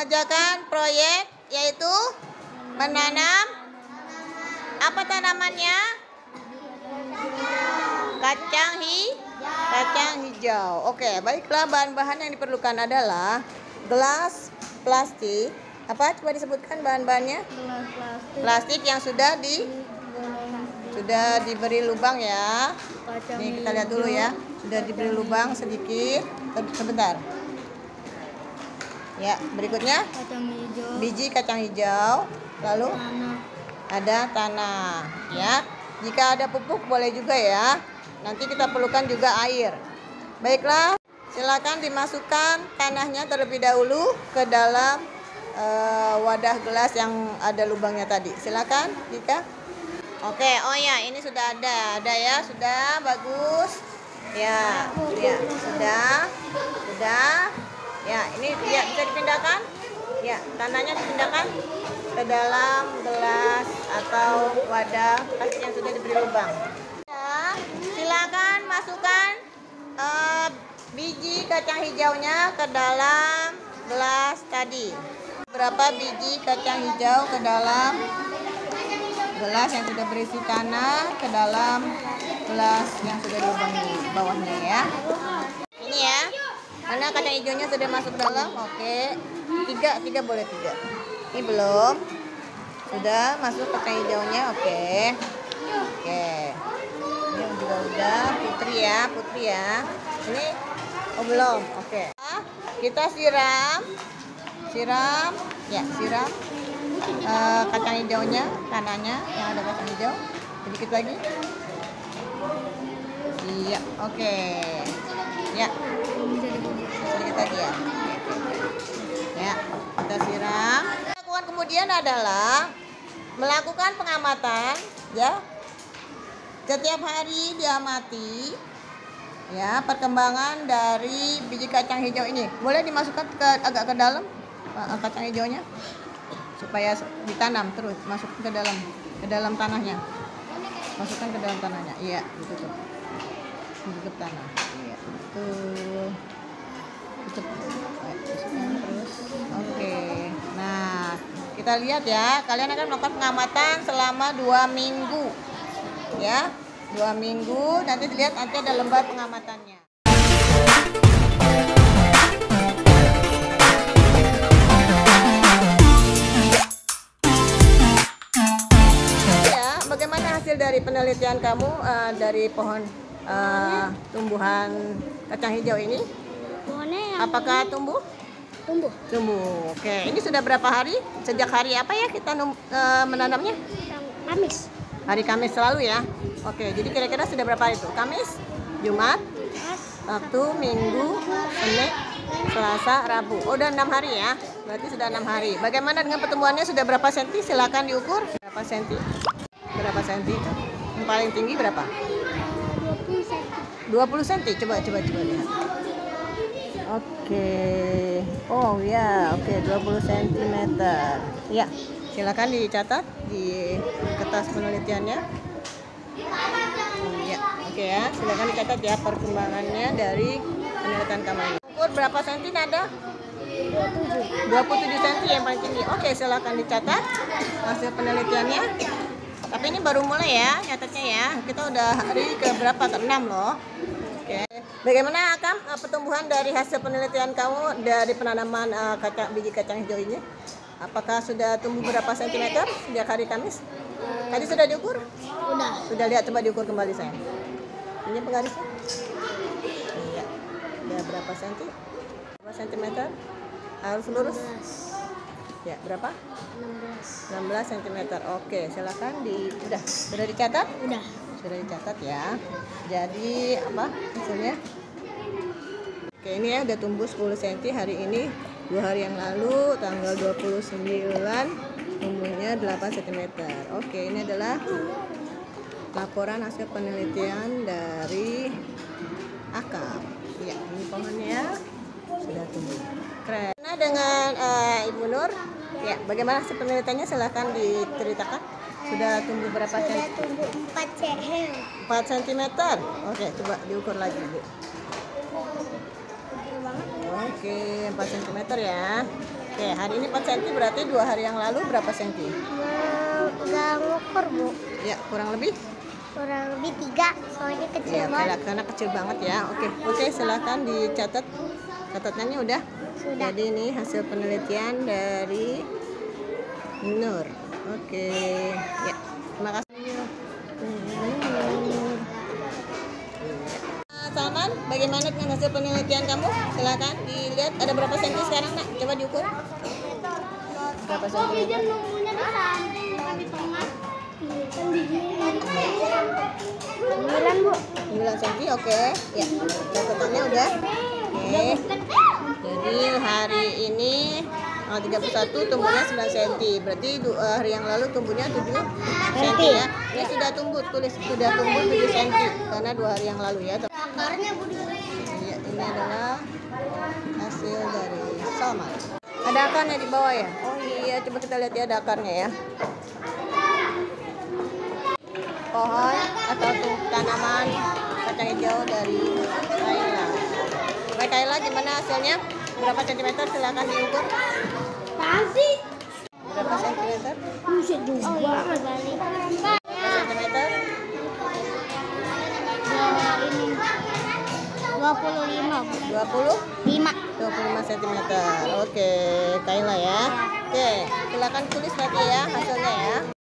mengerjakan proyek yaitu menanam apa tanamannya? Kacang hijau. Oke, baiklah, bahan-bahan yang diperlukan adalah gelas plastik. Apa? Coba disebutkan bahan-bahannya. Gelas Plastik yang sudah diberi lubang ya. Nih kita lihat dulu ya. Sudah diberi lubang sedikit. Sebentar. Ya, berikutnya kacang hijau, biji kacang hijau. Lalu tanah. ada tanah ya. Jika ada pupuk boleh juga ya. Nanti kita perlukan juga air. Baiklah, silakan dimasukkan tanahnya terlebih dahulu ke dalam wadah gelas yang ada lubangnya tadi. Silakan, Dika. Oke, oh ya, ini sudah ada ya, sudah bagus. Ya, sudah. Ya, ini ya bisa dipindahkan. Ya, tanahnya dipindahkan ke dalam gelas atau wadah plastik yang sudah diberi lubang. Ya, silakan masukkan biji kacang hijaunya ke dalam gelas tadi. Berapa biji kacang hijau ke dalam gelas yang sudah berisi tanah, ke dalam gelas yang sudah dilubangi bawahnya ya. Ini ya, karena kacang hijaunya sudah masuk dalam. Oke, tiga boleh 3. Ini belum, sudah masuk kacang hijaunya. Oke, ini juga udah. Putri ya. Ini belum. Oke, kita siram kacang hijaunya, tanahnya yang ada kacang hijau sedikit lagi. Iya, oke. Ya, sedikit lagi ya. Ya, kita siram. Lakukan kemudian adalah melakukan pengamatan ya. Setiap hari diamati ya perkembangan dari biji kacang hijau ini. Boleh dimasukkan agak ke dalam kacang hijaunya supaya ditanam terus, masuk ke dalam tanahnya. Masukkan ke dalam tanahnya. Iya, gitu tuh. Tutup tanah. Iya, betul. Tutup. Masukkan terus. Oke. Nah, kita lihat ya. Kalian akan melakukan pengamatan selama 2 minggu. Ya, 2 minggu. Nanti dilihat, nanti ada lembar pengamatannya. Bagaimana hasil dari penelitian kamu dari pohon tumbuhan kacang hijau ini? Pohonnya Apakah tumbuh? Tumbuh. Oke. Ini sudah berapa hari? Sejak hari apa ya kita menanamnya? Kamis. Hari Kamis selalu ya. Oke. Jadi kira-kira sudah berapa hari itu? Kamis, Jumat, Sabtu, Minggu, Senin, Selasa, Rabu. Oh, udah 6 hari ya. Berarti sudah 6 hari. Bagaimana dengan pertumbuhannya? Sudah berapa senti? Silakan diukur. Berapa senti? Itu? Yang paling tinggi berapa? 20 cm. 20 cm. Coba lihat. Oke. Oh ya, oke, 20 cm. Ya, silakan dicatat di kertas penelitiannya. Ya, oke ya. Silakan dicatat ya perkembangannya dari penelitian kamu ini. Ukur berapa senti ada? 27 cm yang paling tinggi. Oke, silakan dicatat hasil penelitiannya. Tapi ini baru mulai ya nyatetnya ya. Kita udah hari ke berapa? Ke-6 loh. Oke. Bagaimana Akam pertumbuhan dari hasil penelitian kamu dari penanaman biji kacang hijau ini? Apakah sudah tumbuh berapa sentimeter sejak hari Kamis? Tadi sudah diukur? Udah. Sudah lihat, coba diukur kembali saya. Ini penggarisnya? Iya. Udah berapa senti? Berapa sentimeter? Harus lurus? Ya, berapa? 16 cm. Oke, silakan sudah dicatat? Sudah dicatat ya. Jadi apa hasilnya? Oke, ini ya udah tumbuh 10 cm hari ini. 2 hari yang lalu tanggal 29 tumbuhnya 8 cm. Oke, ini adalah laporan hasil penelitian dari Akam. Ya, ini pohonnya sudah tumbuh. Keren. Nah, dengan Ibu Nur, ya, bagaimana hasil penelitiannya? Silahkan diceritakan. Sudah tumbuh berapa cm? Sudah tumbuh 4 cm. 4 cm. Oke, coba diukur lagi, Bu. Oke, 4 cm ya. Oke, hari ini 4 cm, berarti 2 hari yang lalu berapa senti? Nggak ngukur, Bu. Ya, kurang lebih? Kurang lebih 3, soalnya kecil Ya, banget. karena kecil banget ya. Oke, silahkan dicatat. Catatannya udah? Sudah. Jadi ini hasil penelitian dari Nur. Oke, ya, terima kasih. Salman, bagaimana dengan hasil penelitian kamu? Silakan dilihat. Ada berapa senti sekarang, Nak? Coba diukur. Berapa sentimeter? 9, Bu. 9 cm, oke. Ya, catatannya udah. Oke. Jadi hari ini tanggal 31 tumbuhnya 9 cm. Berarti 2 hari yang lalu tumbuhnya 7 cm ya. Ini sudah tumbuh, tulis sudah tumbuh 7 cm karena 2 hari yang lalu ya. Akarnya, Bu. Ya, ini adalah hasil dari Salman. Ada akarnya di bawah ya? Oh iya, coba kita lihat ya, ada akarnya ya. Pohon atau tanaman kacang hijau dari Kayla. Baik, Kayla, gimana hasilnya? Berapa sentimeter? Silakan diukur. Pasti. Berapa sentimeter? Buset juga. Oh iya, balik. Berapa sentimeter? Ini 25, Bu. 20? 5. 25 cm. Oke, Kayla ya. Oke, silakan tulis lagi ya hasilnya ya.